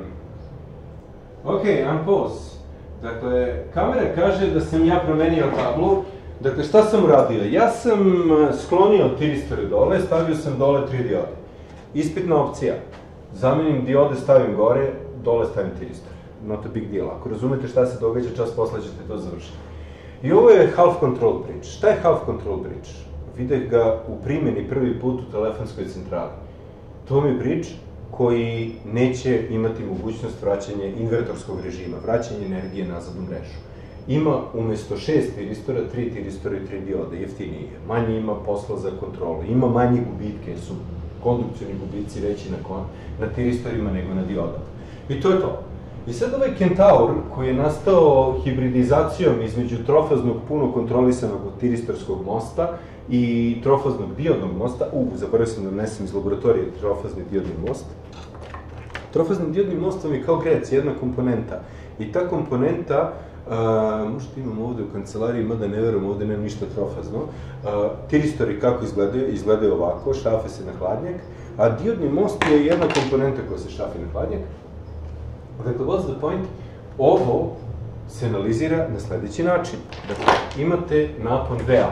[SPEAKER 1] Ok, unpause. Dakle, kamera kaže da sam ja promenio tablu. Dakle, šta sam uradio? Ja sam sklonio tiristore dole, stavio sam dole 3 diode. Ispitna opcija. Zamenim diode, stavim gore, dole stavim tiristor. Not a big deal. Ako razumete šta se događa, čas posle ćete to završiti. I ovo je half control bridge. Šta je half control bridge? Videh ga u primjeni prvi put u telefonskoj centrali. To mi je bridge koji neće imati mogućnost vraćanja invertorskog režima, vraćanja energije nazad u mrežu. Ima umesto 6 tiristora, 3 tiristora i 3 diode, jeftinije. Manje ima posla za kontrolu, ima manje gubitke, jer su kondukcioni gubici veći na tiristorima nego na diodama. I to je to. I sad ovaj Kentaur, koji je nastao hibridizacijom između trofaznog puno kontrolisanog tiristorskog mosta i trofaznog diodnog mosta, zaboravio sam da donesem iz laboratorije trofazni diodni most. Trofazni diodni most vam je kao grec, jedna komponenta. I ta komponenta, možda imam ovde u kancelariji, mada ne verujem, ovde nema ništa trofazno. Tiristori kako izgledaju? Izgledaju ovako, šafe se na hladnjak, a diodni most je jedna komponenta koja se šafe na hladnjak. Dakle, what's the point? Ovo se analizira na sledeći način. Dakle, imate napon VA.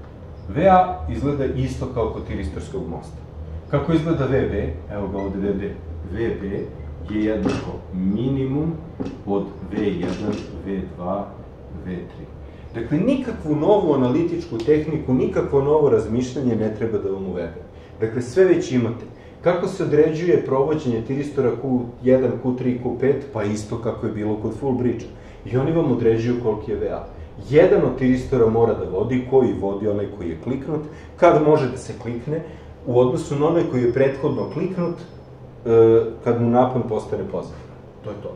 [SPEAKER 1] VA izgleda isto kao kod tiristorskog mosta. Kako izgleda VB? Evo ga ovde VB. VB je jednako minimum od V1, V2, V3. Dakle, nikakvu novu analitičku tehniku, nikakvo novo razmišljanje ne treba da vam uvede. Dakle, sve već imate. Kako se određuje provođenje tiristora Q1, Q3, Q5? Pa isto kako je bilo kod full bridge-a. I oni vam određuju koliki je VA. Jedan od tiristora mora da vodi, koji vodi onaj koji je kliknut, kad može da se klikne, u odnosu na onaj koji je prethodno kliknut, kad mu napon postane pozitivan. To je to.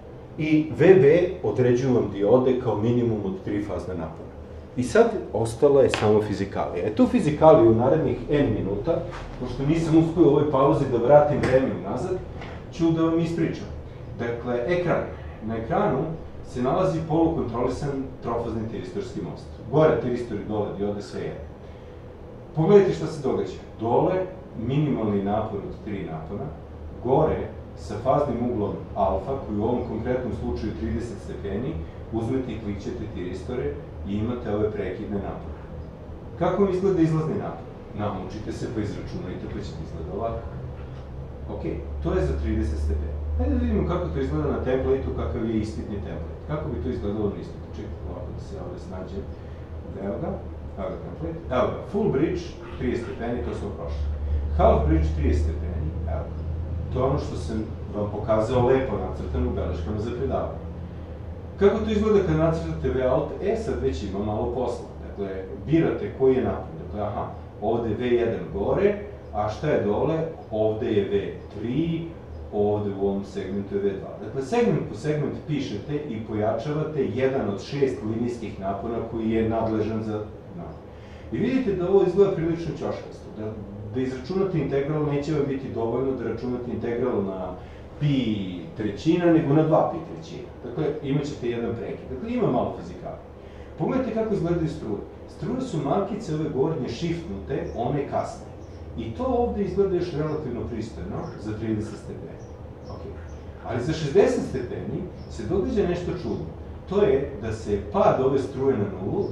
[SPEAKER 1] I VB određuju vam diode kao minimum od 3 fazne napona. I sad ostala je samo fizikalija. Tu fizikaliju u narednih N minuta, pošto nisam uspio u ovoj pauzi da vratim vreme unazad, ću da vam ispričam. Dakle, ekran. Na ekranu se nalazi polukontrolisan trofazni tiristorski most. Gore tiristori, dole diode, sve je. Pogledajte šta se događa. Dole minimalni napon od 3 napona, gore sa faznim uglom alfa, koji u ovom konkretnom slučaju 30 stepeni, uzmete i klikćete tiristore i imate ove prekidne napone. Kako vam izgleda izlazni napon? Namučite se pa izračunajte pa ćete izgleda ovako. Ok, to je za 30 stepeni. Hajde da vidimo kako to izgleda na templateu, kakav je ispitni templet. Kako bi to izgledalo na ispitu? Čekaj, ovako da se ovde snađem. Evo ga templet. Evo ga, full bridge, 30 stepeni, to smo prošli. Half bridge, 30 stepeni, evo ga. To je ono što sam vam pokazao lepo nacrtano u beleškama za predavanje. Kako to izgleda kad nacrtate V-out? Sad već ima malo posla. Dakle, birate koji je napon. Dakle, aha, ovde je V1 gore, a šta je dole? Ovde je V3, ovde u ovom segmentu je V2. Dakle, segment po segment pišete i pojačavate jedan od 6 linijskih napona koji je nadležan za napon. I vidite da ovo izgleda prilično ćoškasto, da izračunate integral neće vam biti dovoljno da računate integral na pi trećina, nego na 2 pi trećina. Dakle, imat ćete jedan prekid. Dakle, ima malo fizikala. Pogledajte kako izgledaju struje. Struje su markice ove gornje šiftnute, one kasne. I to ovde izgleda još relativno pristojno za 30 stepeni. Ali za 60 stepeni se događa nešto čudno. To je da se pad ove struje na nulu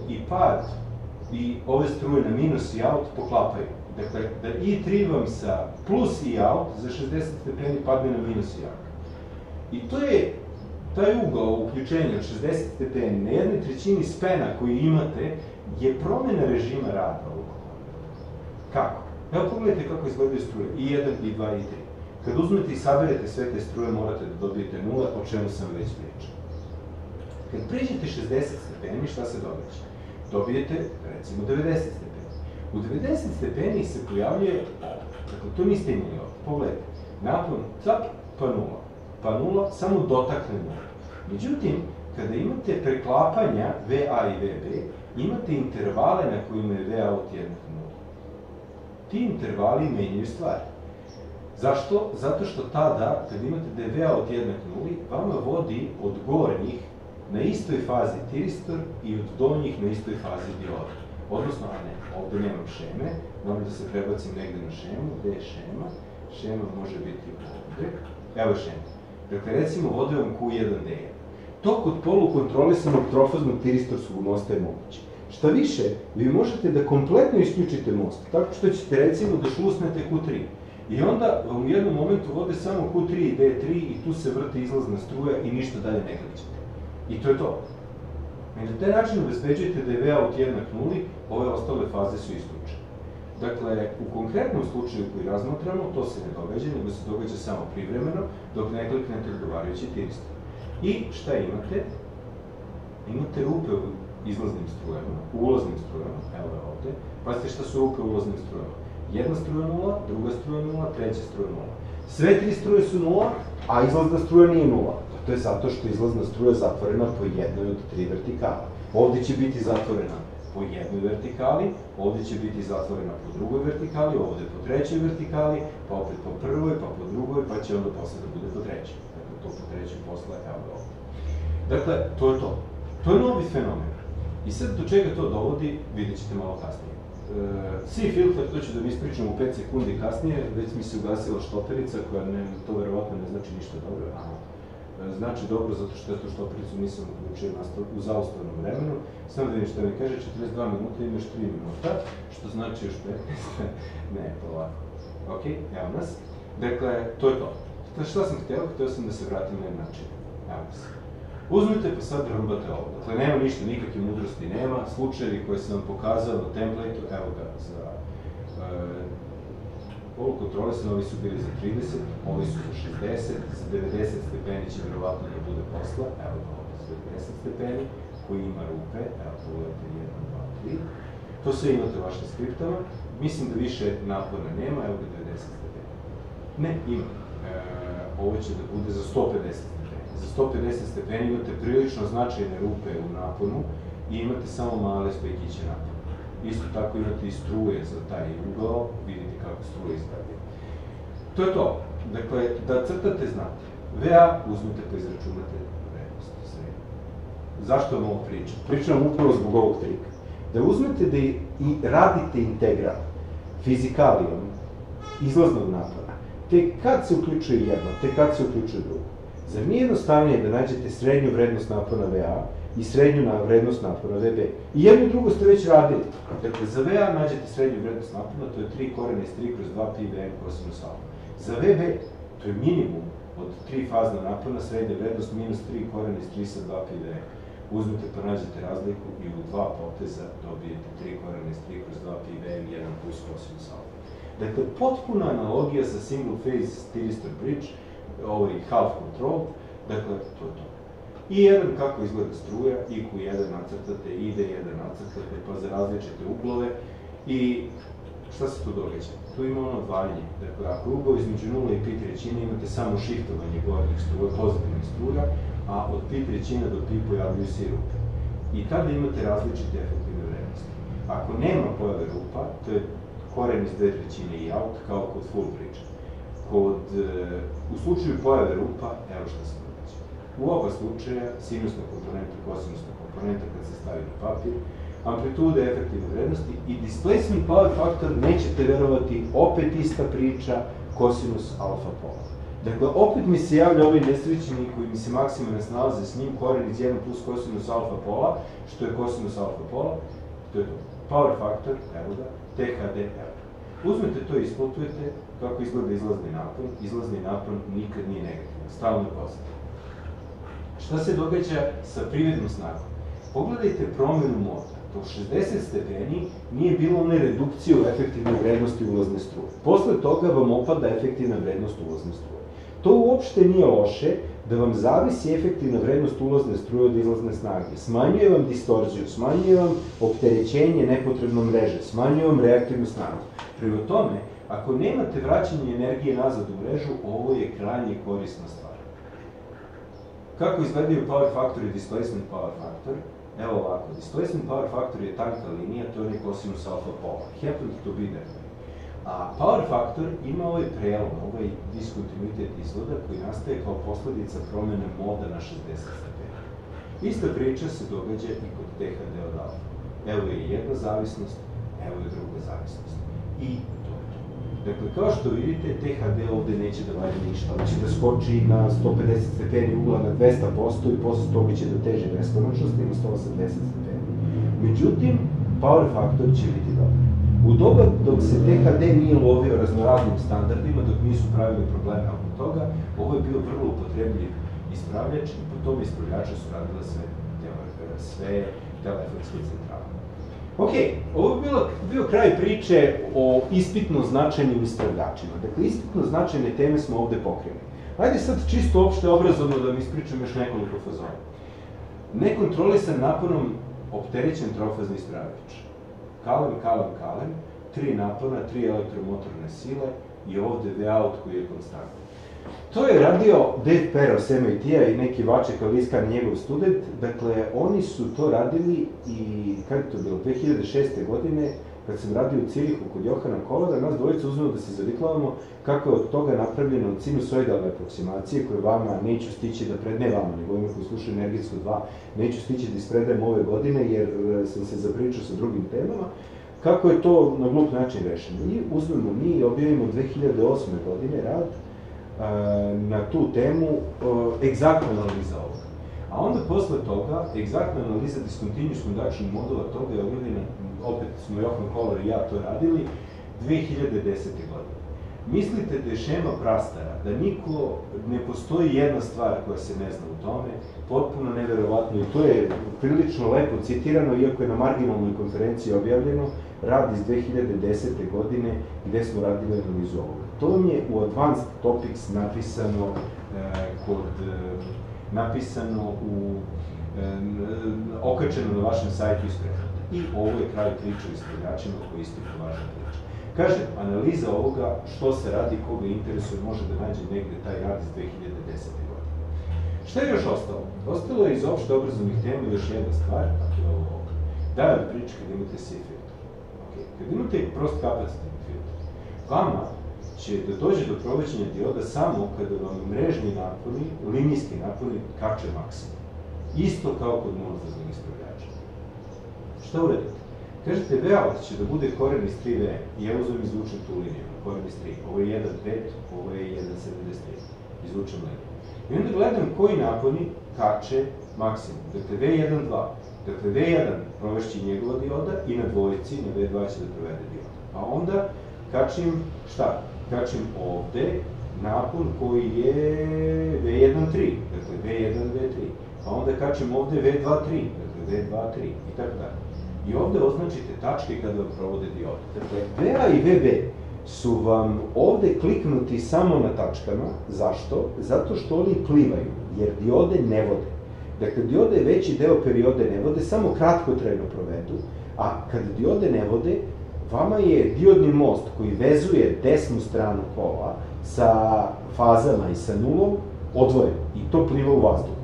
[SPEAKER 1] i ove struje na minus i out poklapaju. Dakle, da I3 vam sa plus i out za 60 stepeni padne na minus i out. I to je taj ugao uključenja od 60 stepeni na 1/3 spena koji imate je promena režima rada ovog komandora. Kako? Evo pogledajte kako izgledaju struje I1, I2, I3. Kad uzmete i saberete sve te struje, morate da dobijete 0, o čemu sam već pričao. Kad pređete 60 stepeni, šta se događa? Dobijete, recimo, 90 stepeni. U 90 stepeni se pojavljuje, dakle, to niste imali ovdje, pogledajte, napon, cap, pa 0. Pa 0 samo dotakne 0. Međutim, kada imate preklapanja VA i VB, imate intervale na kojima je VA od jednak 0. Ti intervali menjaju stvari. Zašto? Zato što tada, kad imate da je VA od jednak 0, vama vodi od gornjih na istoj fazi tiristor i od donjih na istoj fazi dioda. Odnosno, a ne, ovde nemam šeme, moram da se prebacim negde na šemu. Gde je šema? Šema može biti ovde. Evo je šema. Dakle, recimo, vode vam Q1D. Tok od polukontrolisanog trofaznog tiristorskog mosta je moguće. Šta više, vi možete da kompletno isključite most, tako što ćete, recimo, da šlusnete Q3. I onda vam u jednom momentu vode samo Q3 i D3 i tu se vrti izlazna struja i ništa dalje ne gledate. I to je to. I na taj način obezbeđujete da je VA od jednak 0, ove ostale faze su isključene. Dakle, u konkretnom slučaju koji razmatramo, to se ne događa, nego se događa samo privremeno, dok ne kliknete odgovarajući tiristor. I šta imate? Imate rupe u izlaznim strujama, u ulaznim strujama, evo je ovde. Pazite šta su rupe u ulaznim strujama. Jedna struja 0, druga struja 0, treća struja 0. Sve tri struje su 0, a izlazna struja nije 0. To je zato što je izlazna struja zatvorena po jednoj od 3 vertikala. Ovde će biti zatvorena po jednoj vertikali, ovde će biti zatvorena po drugoj vertikali, ovde po trećoj vertikali, pa opet po prvoj, pa po drugoj, pa će onda posle da bude po trećoj. Dakle, to po trećoj posle, evo ovde. Dakle, to je to. To je novi fenomen. I sad do čega to dovodi, vidjet ćete malo kasnije. C-filter, to ću da mi ispričam u 5 sekundi kasnije, već mi se ugasila štoperica, koja to verovatno ne znači ništa dobro. Znači dobro, zato što eto štopericu nisam uključio u zaustavnom vremenu. Samo da vidim šta mi kaže, 42 minuta, imaš 3 minuta, što znači još 15. Ne, polako. Ok, evo nas. Dakle, to je to. Šta sam hteo? Hteo sam da se vratim na jedan način. Evo nas. Uzmite pa sad rmbate ovo. Dakle, nema ništa, nikakve mudrosti nema. Slučajevi koje sam vam pokazao na templateu, evo ga, za polukontrolisani, ovi su bili za 30, ovi su za 60, za 90 stepeni će verovatno da bude posla, evo ga ovdje za 90 stepeni, koji ima rupe, evo pogledajte 1, 2, 3. To sve imate u vašim skriptama. Mislim da više napona nema, evo ga 90 stepeni. Ne, ima. Ovo će da bude za 150 stepeni. Za 150 stepeni imate prilično značajne rupe u naponu i imate samo male spajkiće napona. Isto tako imate i struje za taj ugao, vidite kako struje izgledaju. To je to. Dakle, da crtate znate. VA uzmete pa izračunate vrednost srednje. Zašto vam ovo pričam? Pričam upravo zbog ovog trika. Da uzmete da i radite integral fizikalijom izlaznog napona, tek kad se uključuje jedno, tek kad se uključuje drugo. Zar nije jednostavnije da nađete srednju vrednost napona VA i srednju vrednost napona VB? I jedno i drugo ste već radili. Dakle, za VA nađete srednju vrednost napona, to je 3 korena iz 3 kroz 2 pi Vm kosinus alfa. Za VB, to je minimum od 3 fazna napona, srednja vrednost minus 3 korena iz 3 sa 2 pi Vm. Uzmete pa nađete razliku i u 2 poteza dobijete 3 korena iz 3 kroz 2 pi Vm, 1 plus kosinus alfa. Dakle, potpuna analogija sa single phase thyristor bridge, ovaj half control, dakle, to je to. I1 kako izgleda struja, IQ1 nacrtate, ID1 nacrtate, pa za različite uglove i šta se tu događa? Tu ima ono odvaljanje. Dakle, ako je ugao između 0 i pi trećine imate samo shiftovanje gornjih struja, pozitivnih struja, a od pi trećina do pi pojavljuju se i rupe. I tada imate različite efektivne vrednosti. Ako nema pojave rupa, to je koren iz 2/3 i out, kao kod full bridge. U slučaju pojave rupa, evo šta se događa. U oba slučaja, sinusna komponenta, kosinusna komponenta, kad se stavi na papir, amplitude efektivne vrednosti i displacement power factor, nećete verovati, opet ista priča, kosinus alfa pola. Dakle, opet mi se javlja ovaj nesrećni koji mi se maksimalno ne snalaze s njim, koren iz 1 plus kosinus alfa pola, što je kosinus alfa pola, to je to. Power factor, evo ga, THD, evo. Uzmete to i isplotujete, kako izgleda izlazni napon nikad nije negativan, stalno je pozitivan. Šta se događa sa prividnom snagom? Pogledajte promenu moda. Do 60 stepeni nije bilo one redukcije u efektivnoj vrednosti ulazne struje. Posle toga vam opada efektivna vrednost ulazne struje. To uopšte nije loše da vam zavisi efektivna vrednost ulazne struje od izlazne snage. Smanjuje vam distorziju, smanjuje vam opterećenje nepotrebnom mreže, smanjuje vam reaktivnu snagu. Prema tome, ako nemate vraćanje energije nazad u mrežu, ovo je krajnje korisna stvar. Kako izgledaju power factor i displacement power factor? Evo ovako, displacement power factor je tanka linija, to je kosinus alfa pola. Happens to be that way. A power factor ima ovaj prelom, ovaj diskontinuitet izvoda koji nastaje kao posledica promene moda na 60 stepeni. Ista priča se događa i kod THD od alfa. Evo je jedna zavisnost, evo je druga zavisnost. I to je to. Dakle, kao što vidite, THD ovde neće da valja ništa. On će da skoči na 150 stepeni ugla na 200% i posle toga će da teže beskonačnosti na 180 stepeni. Međutim, power factor će biti dobar. U doba dok se THD nije lovio raznoraznim standardima, dok nisu pravili probleme oko toga, ovo je bio vrlo upotrebljiv ispravljač i po tom ispravljaču su radile sve telefonske centrale. Ok, ovo je bio kraj priče o ispitno značajnim ispravljačima. Dakle, ispitno značajne teme smo ovde pokrili. Ajde sad čisto opšte obrazovno da vam ispričam još nekoliko fazona. Nekontrolisan naponom opterećen trofazni ispravljač. Kalem, 3 napona, 3 elektromotorne sile i ovde V-out koji je konstantno. To je radio Dave Perro s MIT-a i neki Vaček Aliska, njegov student. Dakle, oni su to radili i, kada je to bilo, 2006. godine, kad sam radio u Cirihu kod Johana Kolara, nas dvojica uzmemo da se zavitlavamo kako je od toga napravljeno sinusoidalne aproksimacije koje vama neću stići da ne vama, nego ovima koji slušaju Energetsko 2, neću stići da ispredajem ove godine jer sam se zapričao sa drugim temama, kako je to na glup način rešeno. I uzmemo mi i objavimo 2008. godine rad na tu temu egzaktna analiza ovoga. A onda posle toga, egzaktna analiza discontinuous conduction modula toga je objavljena, opet smo Johan Kolar i ja to radili, 2010. godine. Mislite da je šema prastara, da ne postoji jedna stvar koja se ne zna u tome, potpuno neverovatno i to je prilično lepo citirano, iako je na marginalnoj konferenciji objavljeno, rad iz 2010. godine gde smo radili analizu ovoga. To vam je u Advanced Topics napisano okačeno na vašem sajtu ispred. I ovo je kraj priče o ispravljačima koji je isto važna priča. Kažem, analiza ovoga, što se radi, koga interesuje, može da nađe negde taj rad iz 2010. godine. Šta je još ostalo? Ostalo je iz opšte obrazovnih tema još jedna stvar, a to je ovo ovdje. Da vam priča kad imate SIE filter. Kad imate prost kapacitetni filter, vama će da dođe do provođenja dioda samo kada vam mrežni naponi, linijski naponi, kače maksimum. Isto kao kod monofaznog ispravljača. Šta uradite? Kažete, V-out će da bude koren iz 3V, i ja uzmem izvučem tu liniju, koren iz 3. Ovo je 1.5, ovo je 1.73. Izvučem liniju. I onda gledam koji naponi kače maksimum. Dakle, V1.2. Dakle, V1 provešće njegova dioda i na dvojici, na V2 će da provede dioda. Pa onda kačim šta? Kačim ovde napon koji je V1.3. Dakle, V1.V3. Pa onda kačim ovde V2.3. Dakle, V2.3 i tako dalje. I ovde označite tačke kada vam provode diode. Dakle, VA i VB su vam ovde kliknuti samo na tačkama. Zašto? Zato što oni plivaju, jer diode ne vode. Dakle, diode veći deo periode ne vode, samo kratkotrajno provedu, a kad diode ne vode, vama je diodni most koji vezuje desnu stranu kola sa fazama i sa nulom odvojen i to pliva u vazduhu.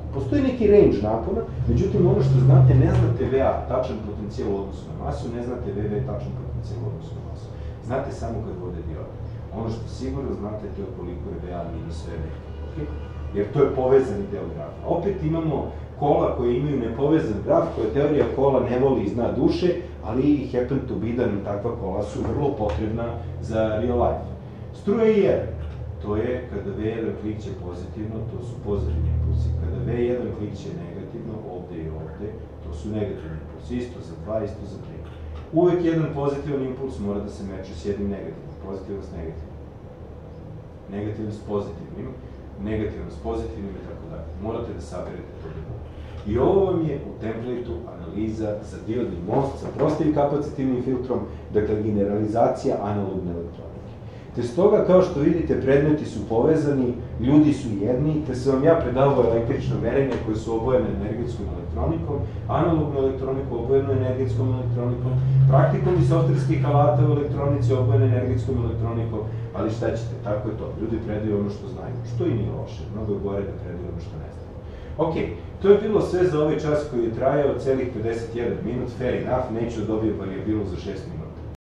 [SPEAKER 1] Postoji neki range napona, međutim ono što znate, ne znate VA, tačan potencijal u odnosu na masu, ne znate VV, tačan potencijal u odnosu na masu. Znate samo kad vode diode. Ono što sigurno znate, to je koliko je VA minus VV. Jer to je povezani deo grafa. Opet imamo kola koje imaju nepovezan graf, koja teorija kola ne voli i zna duše, ali happen to be da nam takva kola su vrlo potrebna za real life. Struja je jedan. To je kada V1 klikće pozitivno, to su pozitivni impulsi. Kada V1 klikće negativno, ovde i ovde, to su negativni impulsi. Isto za 2, isto za 3. Uvek jedan pozitivan impuls mora da se meče s jednim negativnim, pozitivan s negativnim. Negativan s pozitivnim, negativan s pozitivnim i tako dalje. Morate da sabirete to da bude. I ovo vam je u templateu analiza za diodni most sa prostim kapacitivnim filtrom, dakle generalizacija analogne elektronike. Te stoga, kao što vidite, predmeti su povezani, ljudi su jedni, te sam vam ja predavao električno merenje koje su obojene energetskom elektronikom, analognu elektroniku obojenu energetskom elektronikom, praktikum i softverskih alata u elektronici obojene energetskom elektronikom, ali šta ćete, tako je to, ljudi predaju ono što znaju, što i nije loše, mnogo je gore da predaju ono što ne znaju. Ok, to je bilo sve za ovaj čas koji je trajao celih 51 minut, fair enough, neću da dobijem varijabilu za 6 minuta.